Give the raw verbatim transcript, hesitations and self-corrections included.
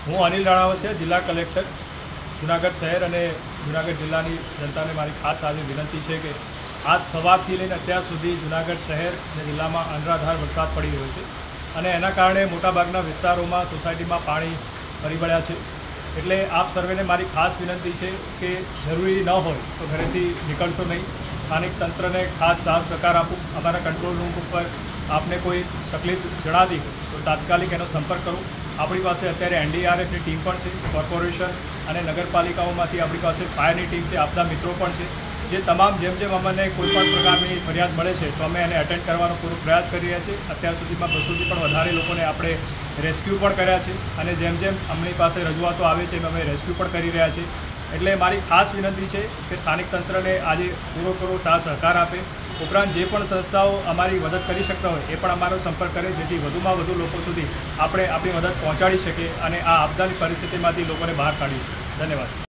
હું અનિલ રાણાવસિયા, જિલ્લા કલેક્ટર જુનાગઢ શહેર અને જુનાગઢ જિલ્લાની જનતાને મારી ખાસ આજે વિનંતી છે કે આજ સવારથી લઈને અત્યાર સુધી જુનાગઢ શહેર અને જિલ્લામાં અનરાધાર વરસાદ પડી રહ્યો છે અને એના કારણે મોટાભાગના વિસ્તારોમાં સોસાયટીમાં પાણી ફરી વળ્યા છે। એટલે આપ સર્વેને મારી ખાસ વિનંતી છે કે જરૂરી ન હોય તો ઘરેથી નીકળશો નહીં। સ્થાનિક તંત્રને ખાસ સાથ સહકાર આપો। અમારા કંટ્રોલ રૂમ ઉપર આપને કોઈ તકલીફ જણાતી હોય તો તાત્કાલિક એનો સંપર્ક કરો। આપણી પાસે અત્યારે એનડીઆરએફની ટીમ પણ છે, કોર્પોરેશન અને નગરપાલિકાઓમાંથી આપણી પાસે ફાયરની ટીમ છે, આપના મિત્રો પણ છે, જે તમામ જેમ જેમ અમને કોઈપણ પ્રકારની ફરિયાદ મળે છે તો અમે એને એટેન્ડ કરવાનો પૂરો પ્રયાસ કરી રહ્યા છીએ। અત્યાર સુધીમાં બસોથી પણ વધારે લોકોને આપણે રેસ્ક્યુ પણ કર્યા છે અને જેમ જેમ અમની પાસે રજૂઆતો આવે છે એમ અમે રેસ્ક્યુ પણ કરી રહ્યા છીએ। એટલે મારી ખાસ વિનંતી છે કે સ્થાનિક તંત્રને આજે પૂરો પૂરો સાથ સહકાર આપે। ઉપરાંત જે પણ સંસ્થાઓ અમારી મદદ કરી શકતા હોય એ પણ અમારો સંપર્ક કરે, જેથી વધુમાં વધુ લોકો સુધી આપણે આપણી મદદ પહોંચાડી શકીએ અને આ આપદાની પરિસ્થિતિમાંથી લોકોને બહાર કાઢીએ। ધન્યવાદ।